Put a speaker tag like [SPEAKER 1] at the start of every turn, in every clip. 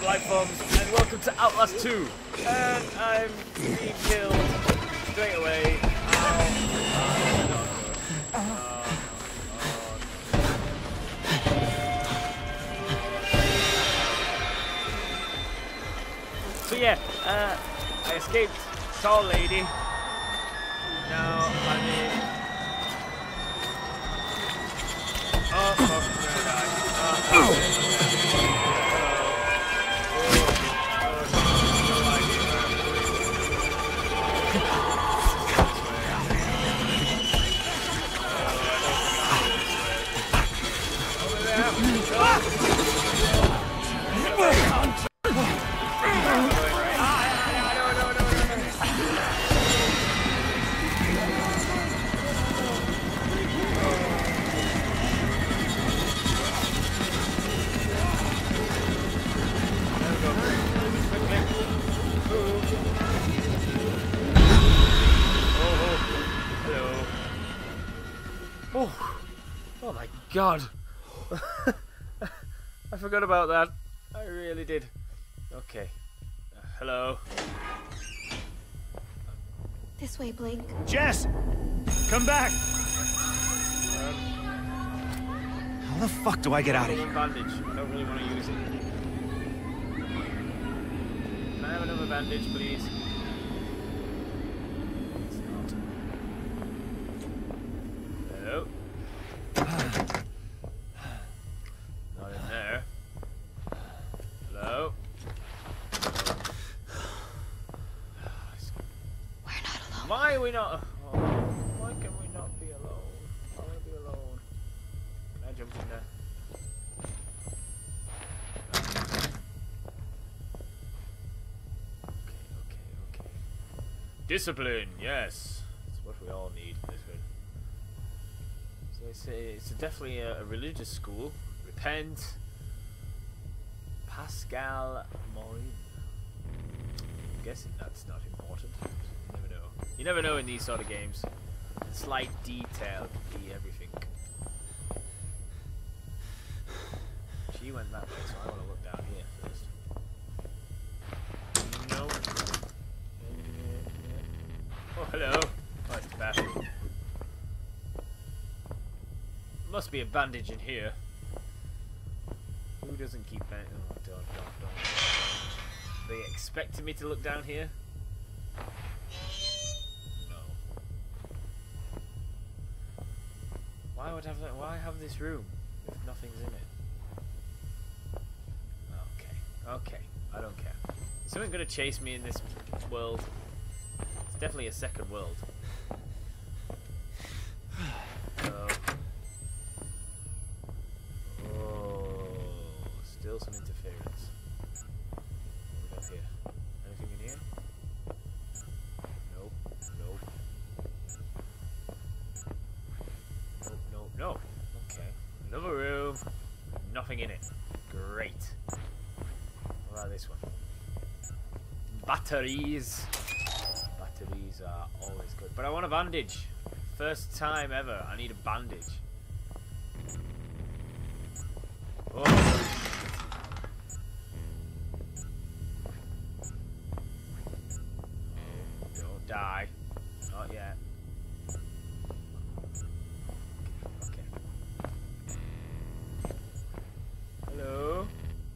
[SPEAKER 1] life forms, and welcome to Outlast 2. And I'm being killed straight away. So yeah, I escaped tall lady. Now I'm in. Oh, fuck, I'm gonna die. Oh my god. I forgot about that. I really did. Okay. Hello.
[SPEAKER 2] This way, Blake.
[SPEAKER 3] Jess! Come back! How the fuck do I get out of here?
[SPEAKER 1] Bandage. I don't really want to use it. Can I have another bandage, please? It's not. Hello? Not in there. Hello?
[SPEAKER 2] We're not alone.
[SPEAKER 1] Why are we not? Oh, why can we not be alone? I want to be alone. Can I jump in there? Okay. Discipline, yes. That's what we all need in this one. So it's definitely a religious school. Repent. Pascal Morin. I'm guessing that's not important. You never know. You never know in these sort of games. Slight detail can be everything. She went that way, so I want to look down here first. No. Oh, hello. Oh, it's the bathroom. Must be a bandage in here. Who doesn't keep bandage? Oh, don't. Are they expecting me to look down here? No. Why have this room if nothing's in it? Okay. I don't care. Is someone gonna chase me in this world? It's definitely a second world. Still some interference. What we got here? Anything in here? Nope. Okay. Another room. Nothing in it. Great. What about this one? Batteries. Batteries are always good. But I want a bandage. First time ever. I need a bandage. Oh. Don't die. Not yet. Okay. Hello?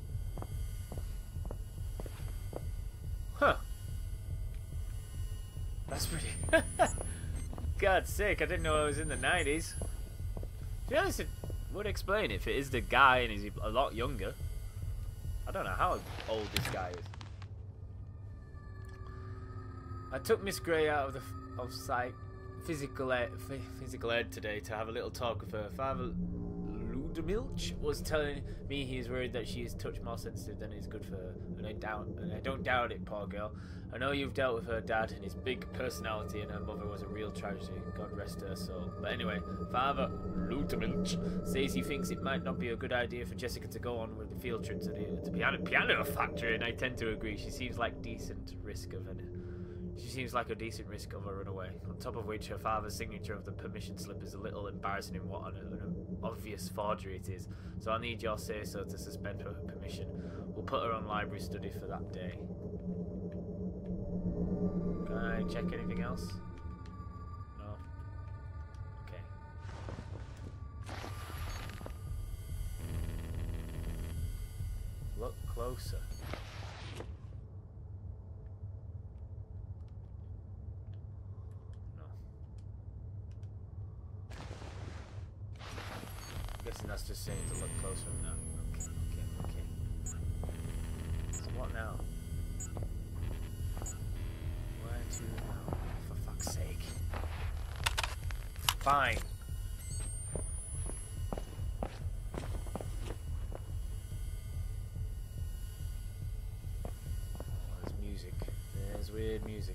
[SPEAKER 1] Huh. That's pretty. God's sake, I didn't know I was in the 90s. To be honest, it would explain if it is the guy and he's a lot younger. I don't know how old this guy is. I took Miss Gray out of sight, physical ed today to have a little talk with her. Father Ludemilch was telling me he's worried that she is touch more sensitive than is good for her, and I don't doubt it, poor girl. I know you've dealt with her dad and his big personality, and her mother was a real tragedy. God rest her soul. But anyway, Father Ludemilch says he thinks it might not be a good idea for Jessica to go on with the field trip to the piano factory, and I tend to agree. She seems like decent risk of an She seems like a decent risk of a runaway. On top of which, her father's signature of the permission slip is a little embarrassing in what an obvious forgery it is. So I need your say-so to suspend her permission. We'll put her on library study for that day. Can I check anything else? No? Okay. Look closer. Guessing that's just saying to look closer now. Okay. So what now? Where to now? For fuck's sake. Fine. Oh, there's music. There's weird music.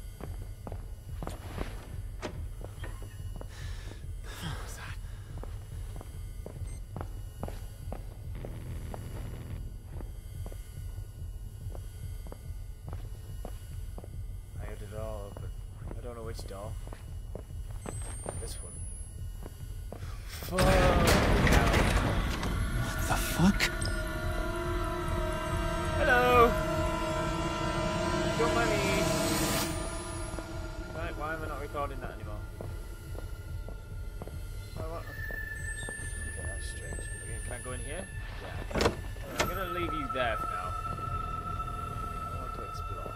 [SPEAKER 1] Which door? This one. Fuck.
[SPEAKER 3] What the fuck?
[SPEAKER 1] Hello. Don't mind me. Right, why am I not recording that anymore? What? Okay, that's strange. Okay, can I go in here? Yeah. I'm gonna leave you there for now. I want to explore.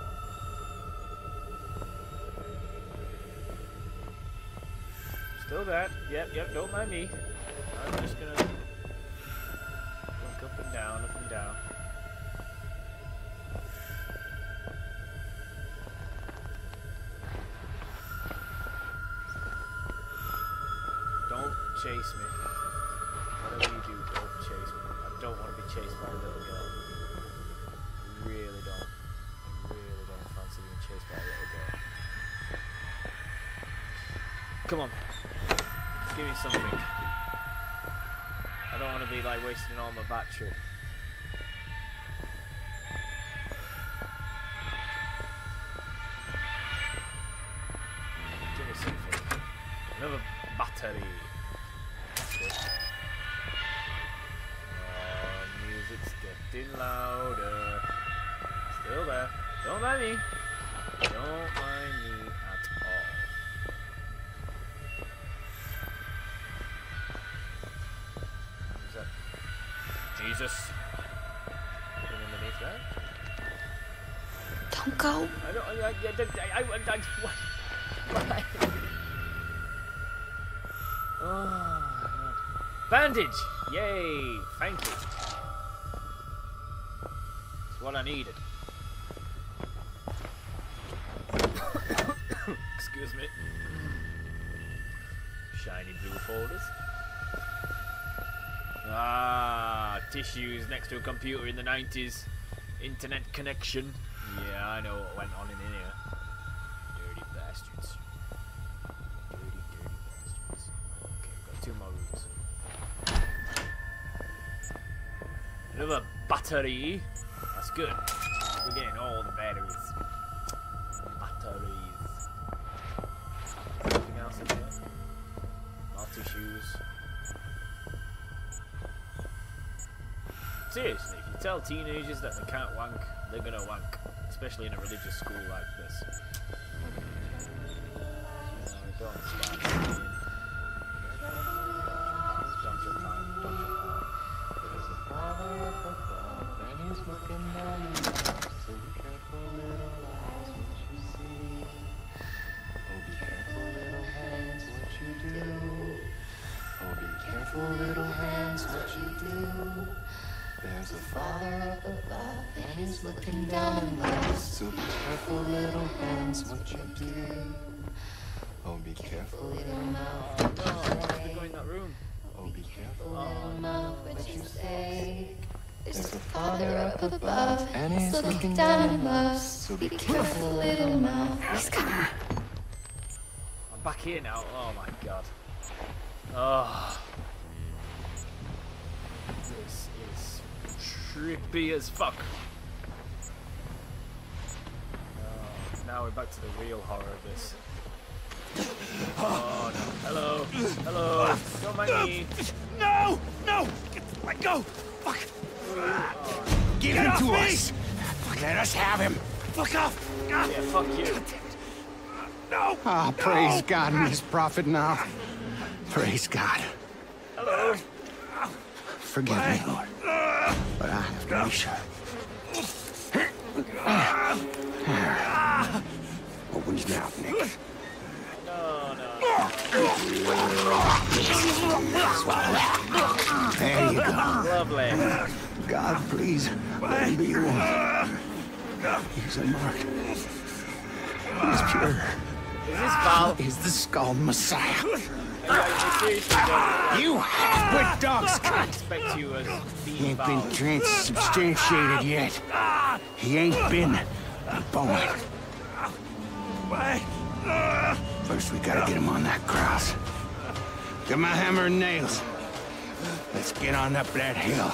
[SPEAKER 1] Still there. Yep, don't mind me. I'm just gonna look up and down, up and down. Don't chase me. Whatever you do, don't chase me. I don't want to be chased by a little girl. I really don't. I really don't fancy being chased by a little girl. Come on. Give me something. I don't want to be like wasting all my battery. Give me something. Another battery. That's good. Oh, music's getting louder. Still there. Don't mind me. Don't mind me at all. Jesus. Underneath that?
[SPEAKER 2] Don't go.
[SPEAKER 1] Why? Oh, bandage! Yay! Thank you. It's what I needed. Excuse me. Shiny blue folders. Ah, tissues next to a computer in the 90s. Internet connection. Yeah, I know what went on in here. Dirty bastards. Dirty bastards. Okay, we've got 2 more rooms. Another battery. That's good. We're getting all the batteries. Batteries. Anything else in here? More tissues. Seriously, if you tell teenagers that they can't wank, they're gonna wank. Especially in a religious school like this. Don't start. Don't jump on. Don't jump on. There's a father up above, and he's looking down. So be careful, little eyes, what you see. Oh, be careful, little hands, what you do. Oh, be careful, little hands, what you do. There's a father up above, and he's looking down in love. So be careful, little hands, what you do. Oh, be careful, little mouth. Oh, no, I wanted to go in that room. Oh, be careful, little mouth, what you say. There's a father up above, and he's looking down in love. So be careful, little mouth.
[SPEAKER 2] He's coming.
[SPEAKER 1] I'm back here now. Oh my god. Oh. This is trippy as fuck. Oh, now we're back to the real horror of this. Oh no. Hello. Hello. Don't mind me.
[SPEAKER 3] No! No! Let go! Fuck! Give him to us! Let us have him! Fuck off!
[SPEAKER 1] Yeah, fuck you.
[SPEAKER 3] No!
[SPEAKER 4] Ah, praise God and his prophet now. Praise God.
[SPEAKER 1] Hello.
[SPEAKER 4] Forgive me, Lord. But I have to be sure. Open his mouth, Nick.
[SPEAKER 1] No, no.
[SPEAKER 4] There you go.
[SPEAKER 1] Lovely.
[SPEAKER 4] God, please, let him be your one. He's unmarked. He's pure.
[SPEAKER 1] Is this Val?
[SPEAKER 4] He's the skull Messiah.
[SPEAKER 1] I seriously don't
[SPEAKER 4] You half-wit dog's cunt!
[SPEAKER 1] expect you as
[SPEAKER 4] He
[SPEAKER 1] being
[SPEAKER 4] ain't
[SPEAKER 1] Val.
[SPEAKER 4] been transubstantiated yet. He ain't been born. First, we gotta get him on that cross. Get my hammer and nails. Let's get on up that hill.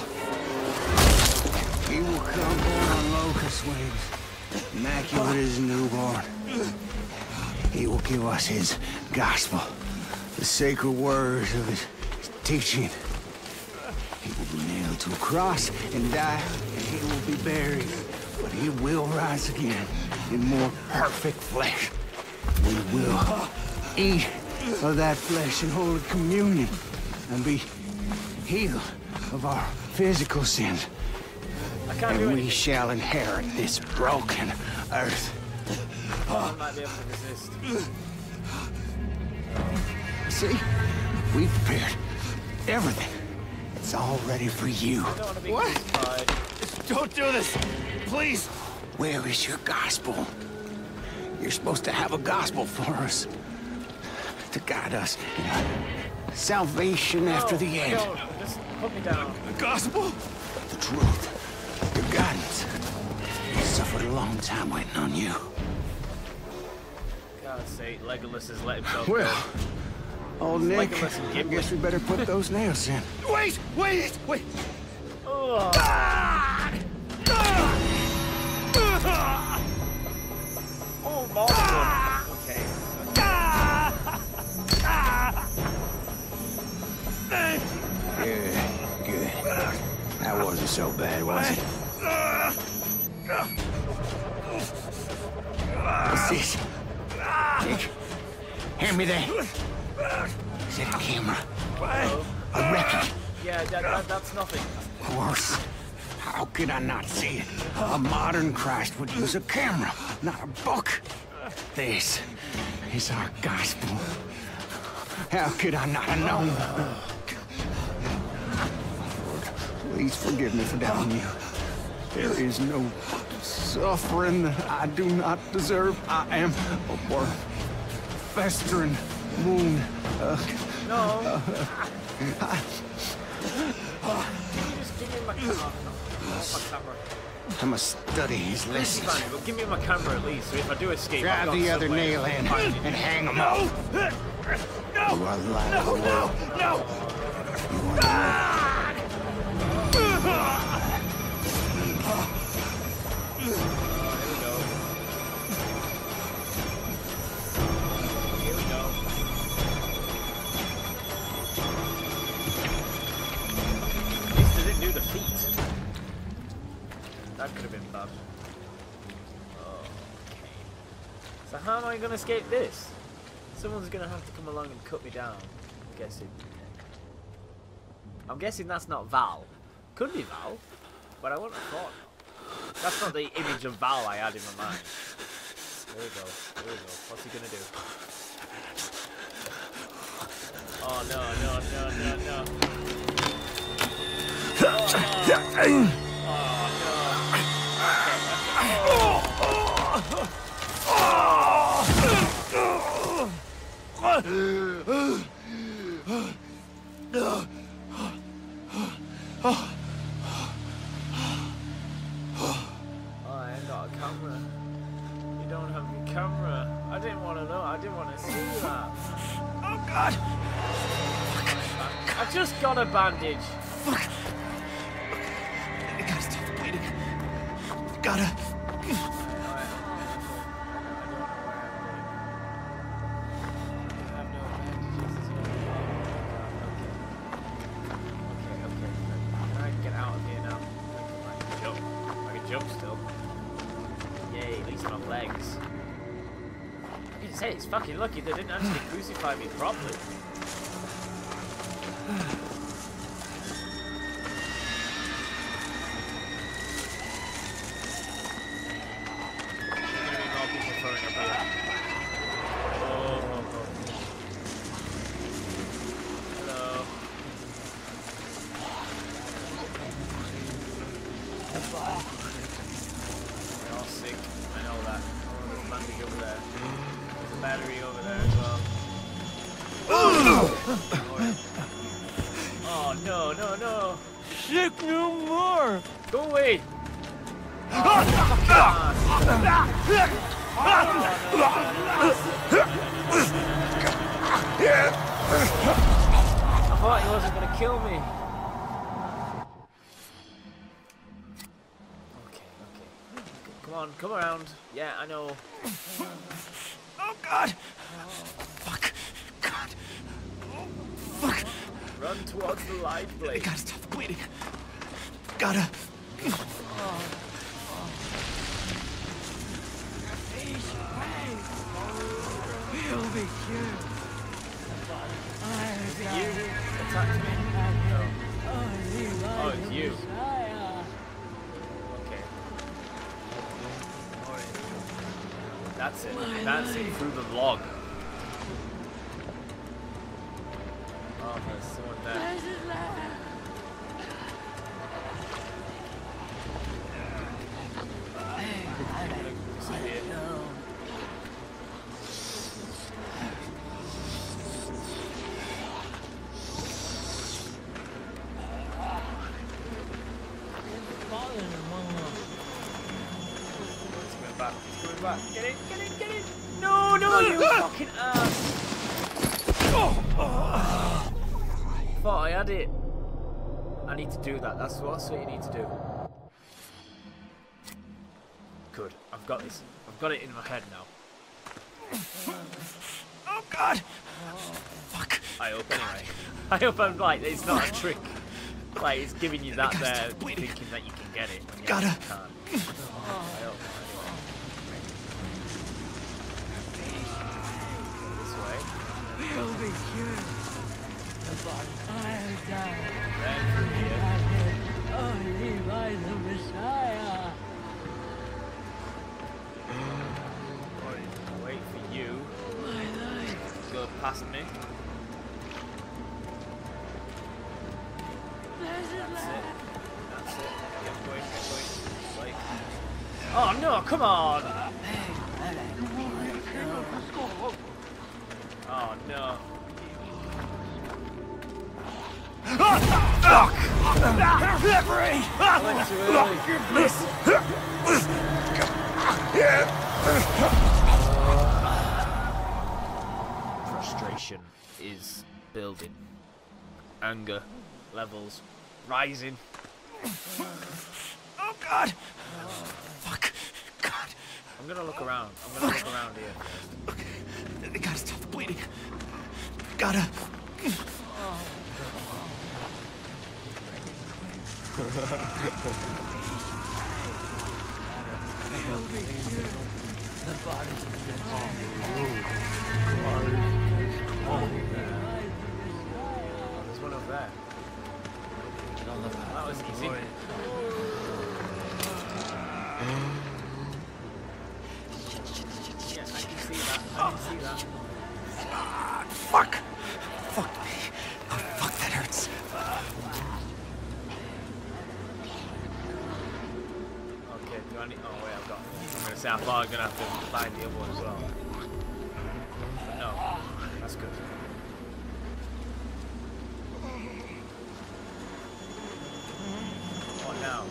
[SPEAKER 4] He will come born on locust wings, immaculate as a newborn. He will give us his gospel, the sacred words of his teaching. He will be nailed to a cross and die, and he will be buried. But he will rise again in more perfect flesh. We will eat of that flesh in holy communion and be healed of our physical sins.
[SPEAKER 1] I can't do
[SPEAKER 4] And we
[SPEAKER 1] anything.
[SPEAKER 4] shall inherit this broken earth.
[SPEAKER 1] I might be able to resist.
[SPEAKER 4] See? We prepared everything. It's all ready for you.
[SPEAKER 1] I don't want to be
[SPEAKER 3] What?
[SPEAKER 1] crucified.
[SPEAKER 3] Don't do this! Please!
[SPEAKER 4] Where is your gospel? You're supposed to have a gospel for us. To guide us in salvation after the end.
[SPEAKER 1] Don't. Just put me down.
[SPEAKER 3] The gospel?
[SPEAKER 4] The truth. Your guidance. We suffered a long time waiting on you.
[SPEAKER 1] God's sake, Legolas has let himself
[SPEAKER 4] Well, old Nick,
[SPEAKER 1] Legolas and
[SPEAKER 4] I
[SPEAKER 1] Gimli.
[SPEAKER 4] guess we better put those nails in.
[SPEAKER 3] Wait! Wait! Wait!
[SPEAKER 1] go. Oh. Oh, Morgan. Okay.
[SPEAKER 4] Good, good. That wasn't so bad, was it? What's this? Nick, hand me that. Is that a camera? A record?
[SPEAKER 1] Yeah, that's nothing.
[SPEAKER 4] Of course. How could I not see it? A modern Christ would use a camera, not a book. This is our gospel. How could I not have known? Lord, please forgive me for doubting you. There is no suffering that I do not deserve. I am a worm, festering wound.
[SPEAKER 1] No. Just give me my camera. I want my camera.
[SPEAKER 4] I must study his lessons.
[SPEAKER 1] Fine, but give me my camera at least, so if I do escape, I've
[SPEAKER 4] Drive
[SPEAKER 1] got
[SPEAKER 4] the other
[SPEAKER 1] somewhere
[SPEAKER 4] nail
[SPEAKER 1] to
[SPEAKER 4] in
[SPEAKER 1] find it.
[SPEAKER 4] and hang him up. You are liable.
[SPEAKER 3] No!
[SPEAKER 1] Here we go. At least I didn't do the feet. That could have been bad. Okay. So how am I going to escape this? Someone's going to have to come along and cut me down. I'm guessing. I'm guessing that's not Val. Could be Val, but I wouldn't have thought not. That's not the image of Val I had in my mind. There we go. There we go. What's he gonna do? Oh no, no, no, no, no. Oh, I ain't got a camera. You don't have your camera. I didn't want to know. I didn't want to see that.
[SPEAKER 3] Oh, God!
[SPEAKER 1] I just got a bandage.
[SPEAKER 3] Fuck! I gotta stop bleeding. Gotta...
[SPEAKER 1] I don't say it's fucking lucky they didn't actually crucify me properly. Come around. Yeah, I know.
[SPEAKER 3] Oh God! Fuck! God! Oh, fuck!
[SPEAKER 1] Run towards the light, Blake.
[SPEAKER 3] Gotta stop the bleeding. Gotta. We'll be cured.
[SPEAKER 1] Is it you who attacked me? No. Oh, it's you. That's it. That's it through the log. Oh, there's someone there. Get in, get in, get in! No, no, you fucking ass! Thought I had it. I need to do that. That's what you need to do. Good. I've got this. I've got it in my head now.
[SPEAKER 3] Oh God! Fuck!
[SPEAKER 1] I hope anyway. I hope I'm like it's not a trick. Like it's giving you that there, thinking that you can get it when you
[SPEAKER 3] gotta.
[SPEAKER 1] Can't. I hope.
[SPEAKER 3] We'll be cured. I'll die. Only by the Messiah.
[SPEAKER 1] I'll wait for you.
[SPEAKER 3] My life.
[SPEAKER 1] Go past me. That's it. That's it. Get going. Like. Oh no! Come on! Oh no.
[SPEAKER 3] Fuck!
[SPEAKER 1] I went too early. Frustration is building. Anger levels rising.
[SPEAKER 3] Oh God! Fuck! God!
[SPEAKER 1] I'm gonna look around. I'm gonna look around here.
[SPEAKER 3] Okay. They gotta stop the bleeding. Gotta. The body's
[SPEAKER 1] There's one over there. That was easy. Yeah, I can see that. I can see that.
[SPEAKER 3] Fuck! Fuck me. Oh, fuck, that hurts.
[SPEAKER 1] Okay, do I need... Oh, wait, I've got... I'm gonna say I thought I'm gonna have to find the other one as well. But no, that's good. What now?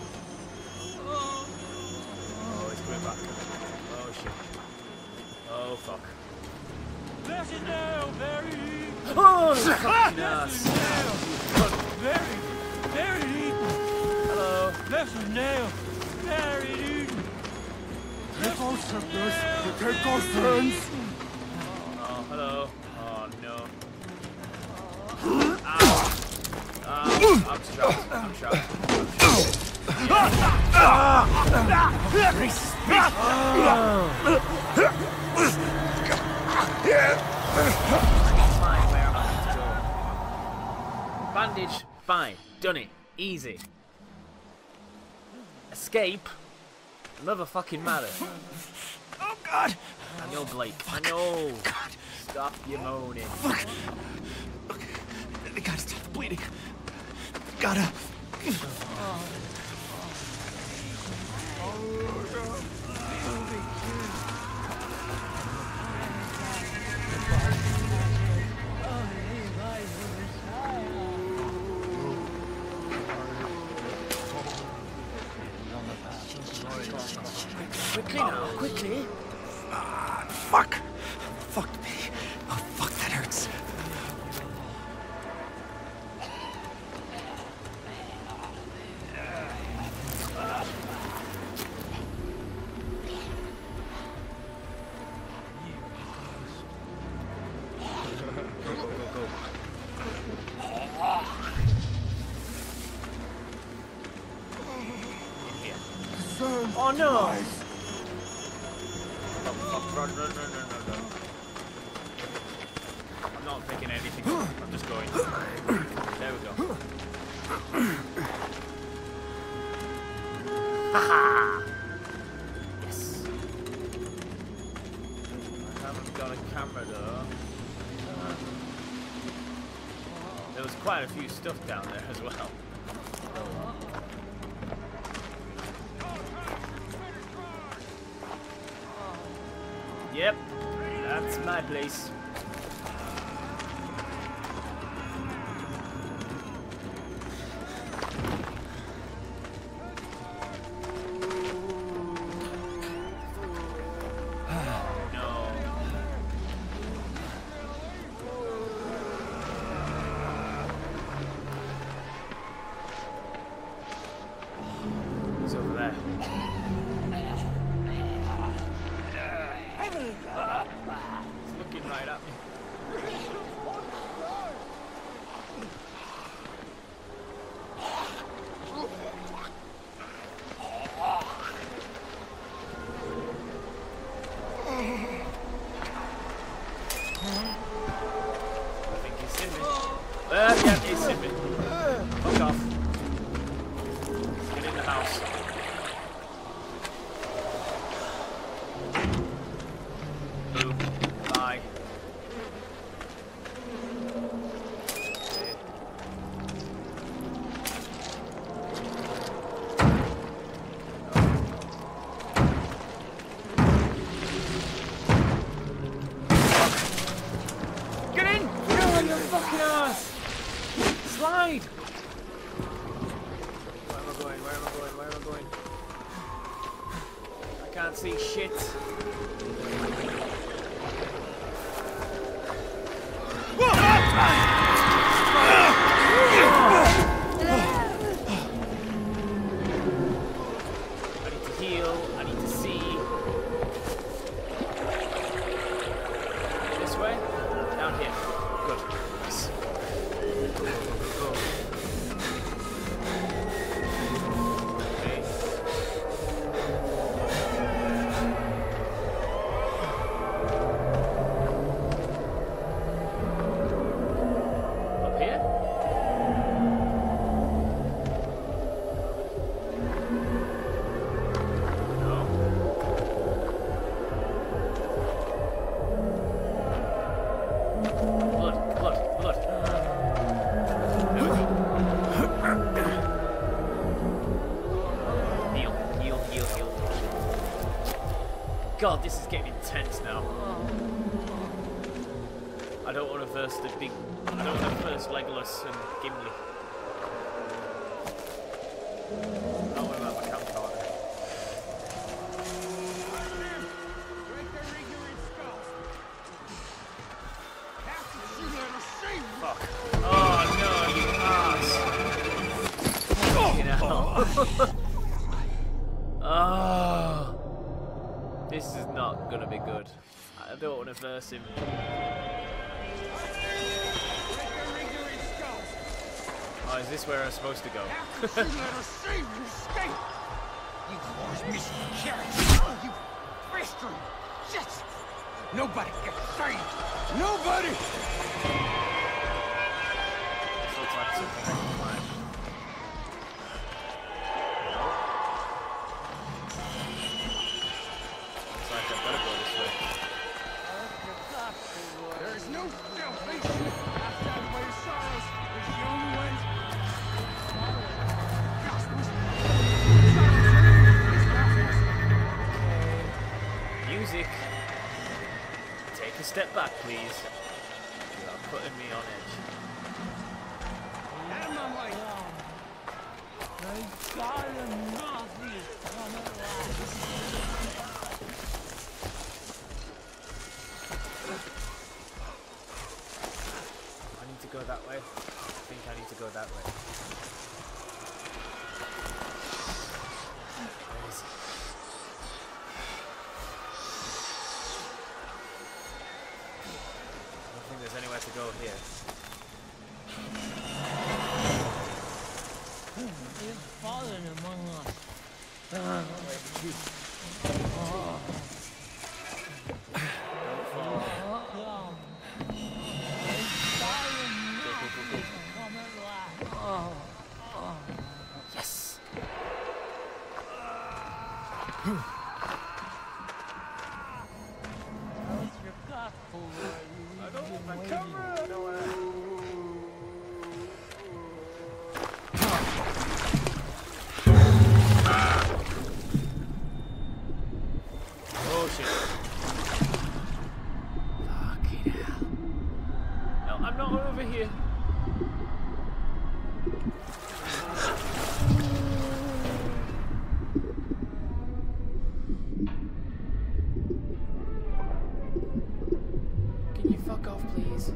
[SPEAKER 1] Oh, it's going back. Oh, shit. Oh, fuck.
[SPEAKER 3] There's a nail buried.
[SPEAKER 1] Oh, fucking ass.
[SPEAKER 3] Buried. Buried.
[SPEAKER 1] Hello.
[SPEAKER 3] There's a nail buried.
[SPEAKER 4] Take our sickness. Take our sins.
[SPEAKER 1] Oh, hello. Oh, no. Ow. I'm trapped. I'm trapped. Fine, where am I to go? Bandage, fine. Done it. Easy. Escape? Motherfucking matter.
[SPEAKER 3] Oh, God.
[SPEAKER 1] I know, Blake. I know.
[SPEAKER 3] God.
[SPEAKER 1] Stop your moaning.
[SPEAKER 3] Fuck. Okay. They gotta stop the bleeding. Gotta.
[SPEAKER 1] Quickly now, quickly.
[SPEAKER 3] Fuck. Fuck me. Oh, fuck, that hurts.
[SPEAKER 1] Oh no! Run. I'm not thinking anything. I'm just going. There we go. Haha! Yes. I haven't got a camera though. There was quite a few stuff down there as well. Yep, that's my place. He's over there. He's looking right at me. I think he's seen me. Yeah, he's seen me. Fuck off. Get in the house. Boom. Bye. Get in! Get on your fucking ass! Slide! Where am I going? Where am I going? Where am I going? I can't see shit. I need to heal. I need to see. This way? Down here. Good. Nice. Go. Okay. Up here? No. Blood. There we go. Heal. God, this is getting intense now. I don't want to verse the big. I don't want to verse Legolas and Gimli. I want to have a camcorder. Fuck. Oh no, you ass. Fucking hell. Oh. This is not gonna be good. I don't want to verse him. Oh, is this where I'm supposed to go?
[SPEAKER 3] You horse, Mr. Carrot! You festering! Shit! Nobody gets saved! Nobody!
[SPEAKER 1] This looks like something I can climb. Looks like I've got to go this way.
[SPEAKER 3] There is no salvation outside by your sorrows. It's the only way.
[SPEAKER 1] Music. Take a step back, please. You are putting me on edge.
[SPEAKER 3] Out of my way.
[SPEAKER 1] I need to go that way. I think I need to go that way. Where is it? I don't think there's anywhere to go here.
[SPEAKER 5] It's fallen among us.
[SPEAKER 1] Yes! I don't have my camera nowhere. Oh shit. Fucking hell. No, I'm not over here. Can you fuck off, please?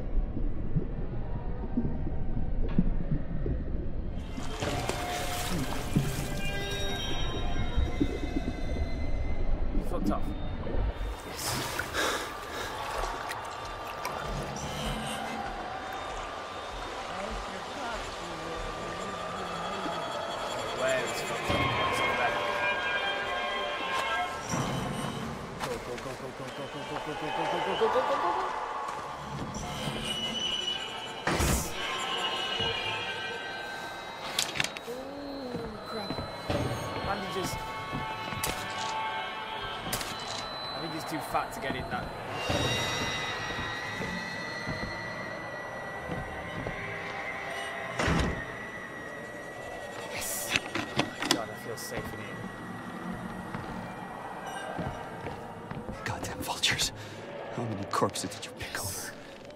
[SPEAKER 1] You fucked off. Yes. Where is fucked off? What's up there? Go, go, go, go, go, go, go, go, go, go, go, go, go, go, go, go, go. Oh, crap. Bandages. I think he's too fat to get in that. Yes! Oh my god, I feel safe in here.
[SPEAKER 3] Goddamn vultures. How many corpses did you pick over?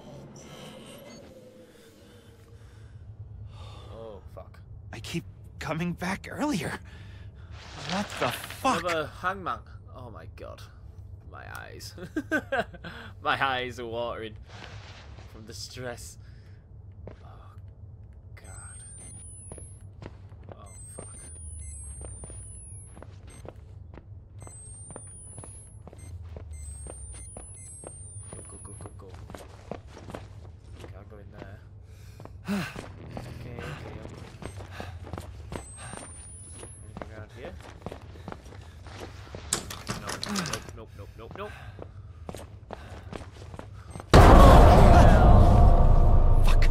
[SPEAKER 1] Oh, fuck.
[SPEAKER 3] I keep coming back earlier. What the fuck?
[SPEAKER 1] Another hangman. Oh my god. My eyes. My eyes are watering from the stress. Oh god. Oh fuck. Go, go, go, go, go. Can't go in there. Okay, okay. Anything around here? Nope, nope, nope, nope.
[SPEAKER 3] Fuck.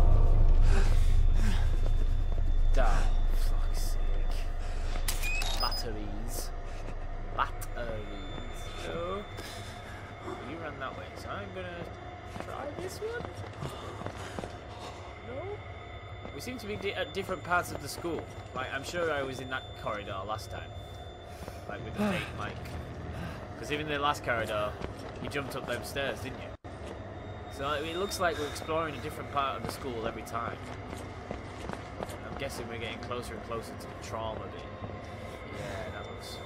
[SPEAKER 1] Damn, fuck's sake. Batteries. Batteries. No. You ran that way, so I'm gonna try this one. No. We seem to be at different parts of the school. Like, I'm sure I was in that corridor last time. Like with the fake mic. Because even in the last corridor, you jumped up them stairs, didn't you? So it looks like we're exploring a different part of the school every time. I'm guessing we're getting closer and closer to the trauma bit. Yeah, that looks...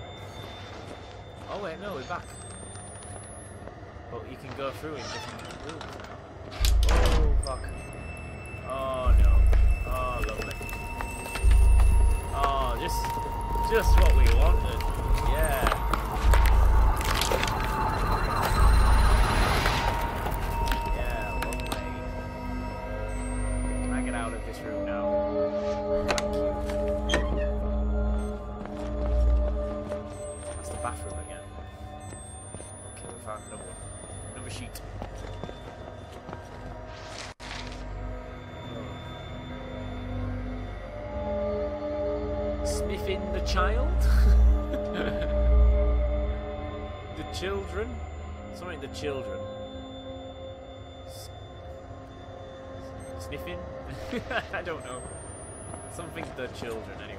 [SPEAKER 1] Oh wait, no, we're back. But you can go through in different rooms now. Oh, fuck. Oh, no. Oh, lovely. Oh, just what we wanted. Yeah. Yeah, lovely. Can I get out of this room now? Thank you. That's the bathroom again. Okay, we found another one. a sheet. Sniffing the child? The children? Something the children. Sniffing? I don't know. Something the children, anyway.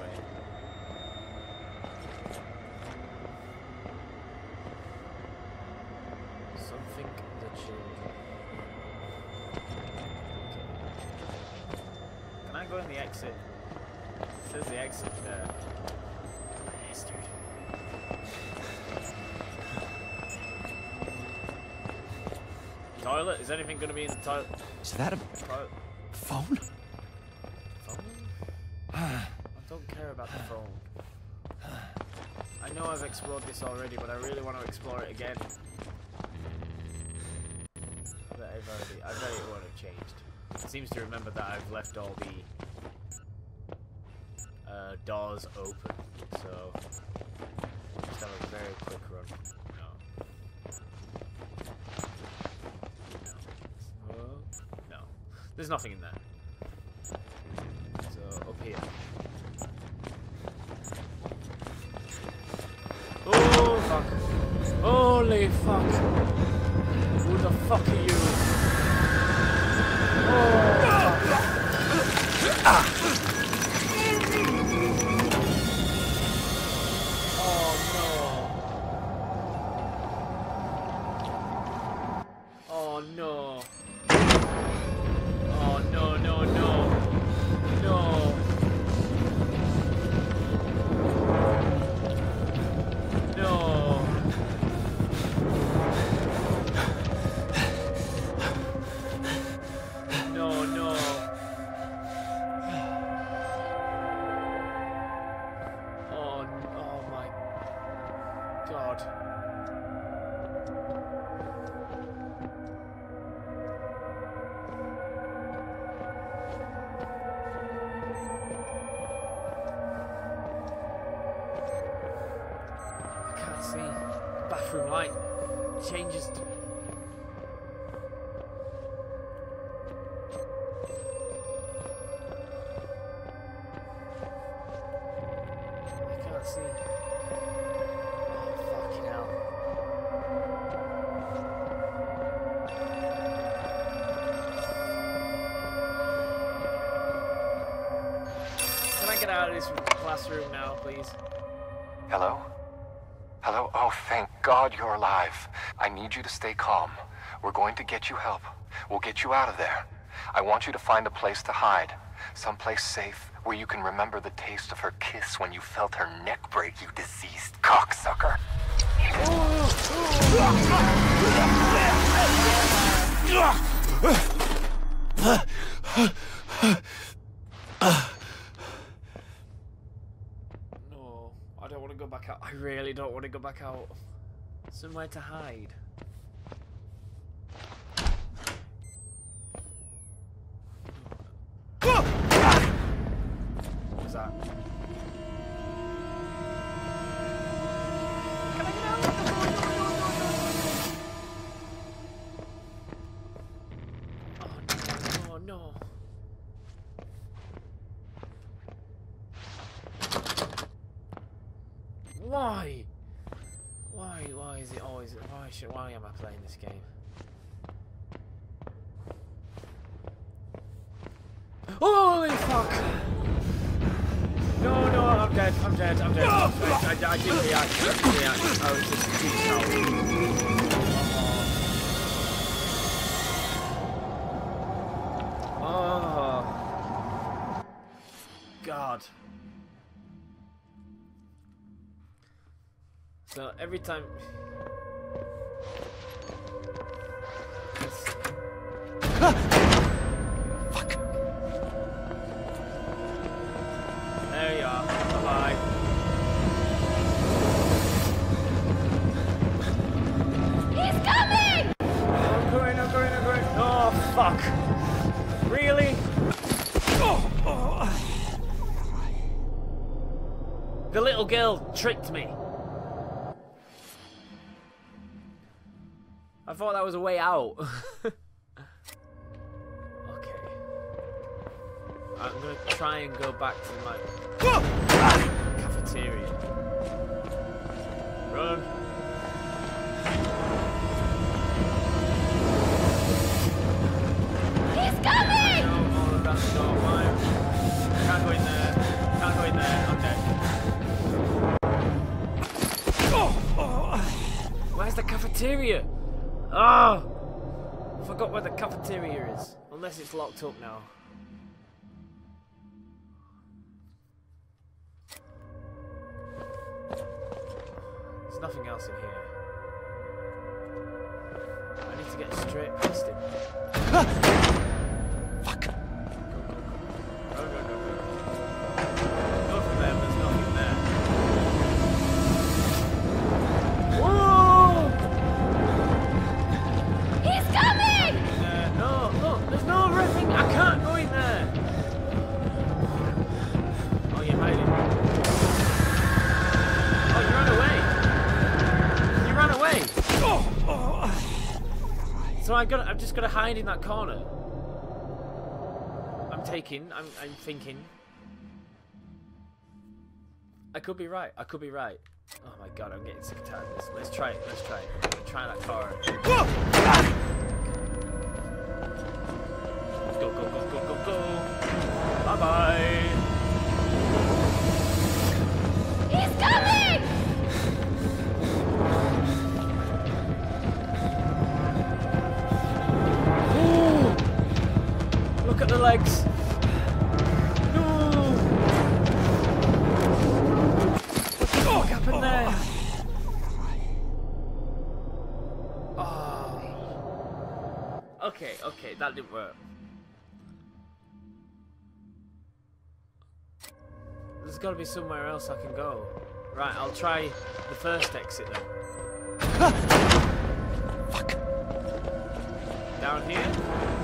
[SPEAKER 1] Something the children. Okay. Can I go in the exit? It says the exit there. Bastard. Toilet? Is anything going to be in the toilet?
[SPEAKER 3] Is that a
[SPEAKER 1] Toilet?
[SPEAKER 3] phone?
[SPEAKER 1] Phone? I don't care about the phone. I know I've explored this already, but I really want to explore it again. I bet it won't have changed. It seems to remember that I've left all the doors open, so just have a very quick run. No. There's nothing in there. So, up here. Oh, fuck. Holy fuck. Who the fuck are you? Oh, fuck. Oh, no. Oh, no. Oh, no, no, no. No. No. No, no. Oh, oh my God. I can't see. Bathroom light changes to... I can't see. Oh, fucking hell. Can I get out of this classroom now, please?
[SPEAKER 6] Hello? Hello? Oh, thank God you're alive. I need you to stay calm. We're going to get you help. We'll get you out of there. I want you to find a place to hide. Someplace safe where you can remember the taste of her kiss when you felt her neck break, you diseased cocksucker.
[SPEAKER 1] No, I don't want to go back out. I really don't want to go back out. Somewhere to hide. What was that? Can I get out? No, no, no. Oh, no. Why? Why is it always... Why am I playing this game? Holy fuck! No, I'm dead. I didn't react. I was just freaked out. Oh. God. So every time...
[SPEAKER 3] Fuck.
[SPEAKER 1] There you are. Bye-bye.
[SPEAKER 2] He's coming!
[SPEAKER 1] I'm going. Oh, fuck. Really? The little girl tricked me. I thought that was a way out. Okay. I'm gonna try and go back to my cafeteria. Run.
[SPEAKER 2] He's coming!
[SPEAKER 1] No, all of that's not mine. Can't go in there. Can't go in there. I'm dead. Where's the cafeteria? Oh! I forgot where the cafeteria is. Unless it's locked up now. There's nothing else in here. I need to get straight past him.
[SPEAKER 3] Fuck.
[SPEAKER 1] Go, go, go, go. Go for them, there's nothing there. Whoa!
[SPEAKER 2] He's coming!
[SPEAKER 1] No, look, there's no ripping. I can't go in there. Oh, you're hiding. Oh, you ran away. You ran away. So I've just got to hide in that corner. I'm thinking. I could be right. I could be right. Oh my god, I'm getting sick and tired of this. Let's try it. Let's try it. Try that car. Go, go, go, go, go, go. Bye bye.
[SPEAKER 2] He's coming!
[SPEAKER 1] Ooh. Look at the legs. No. What happened there? Oh. Okay, okay, that didn't work. There's got to be somewhere else I can go. Right, I'll try the first exit then.
[SPEAKER 3] Fuck.
[SPEAKER 1] Down here?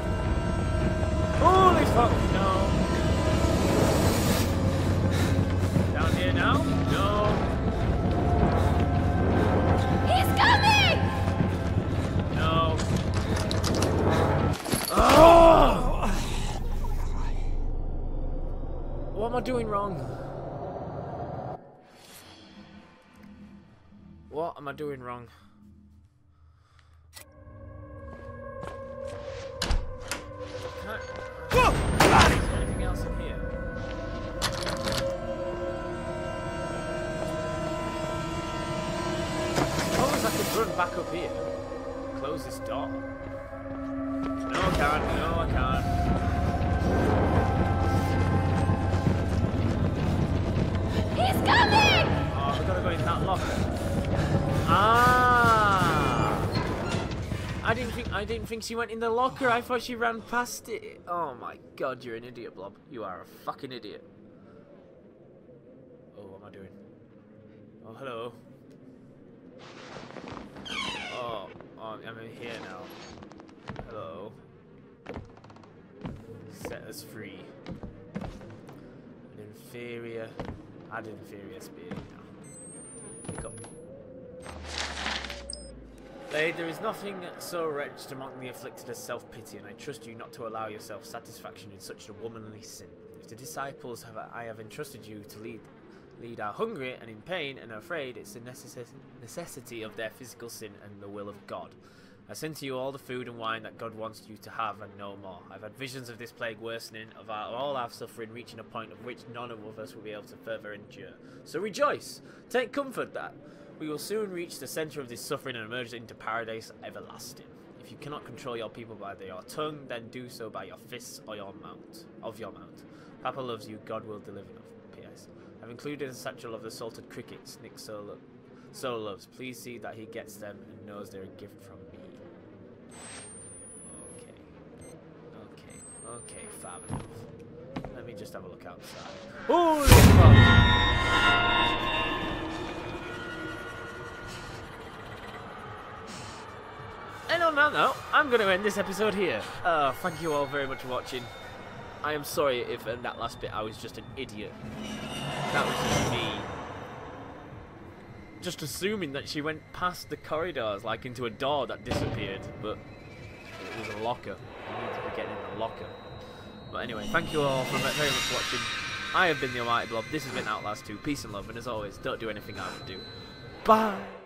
[SPEAKER 1] Holy fuck, no. Down here now? No.
[SPEAKER 2] He's coming!
[SPEAKER 1] No. Oh! What am I doing wrong? What am I doing wrong? Is there anything else in here? Suppose I could run back up here. Close this door. No, I can't. No, I can't.
[SPEAKER 2] He's coming!
[SPEAKER 1] Oh, we've got to go in that locker. Ah! I didn't think she went in the locker. I thought she ran past it. Oh my god, you're an idiot, Blob. You are a fucking idiot. Oh, what am I doing? Oh, hello. Oh, I'm in here now. Hello. Set us free. An inferior. Add inferior spear now. Pick up. Lady, there is nothing so wretched among the afflicted as self-pity, and I trust you not to allow yourself satisfaction in such a womanly sin. If the disciples I have entrusted you to lead are hungry and in pain and afraid, it's the necessity of their physical sin and the will of God. I send to you all the food and wine that God wants you to have and no more. I've had visions of this plague worsening, of all our suffering reaching a point of which none of us will be able to further endure. So rejoice! Take comfort that we will soon reach the centre of this suffering and emerge into paradise everlasting. If you cannot control your people by your tongue, then do so by your fists or your mount. Papa loves you, God will deliver. P.S. I've included a satchel of the salted crickets Nick so loves. Please see that he gets them and knows they're a gift from me. Okay, fab enough. Let me just have a look outside. Holy fuck! And on that note, I'm going to end this episode here. Thank you all very much for watching. I am sorry if in that last bit I was just an idiot. That was just me just assuming that she went past the corridors, like into a door that disappeared, but it was a locker. You need to be getting in a locker. But anyway, thank you all for very much watching. I have been the Almighty Blob. This has been Outlast 2. Peace and love, and as always, don't do anything I would do. Bye!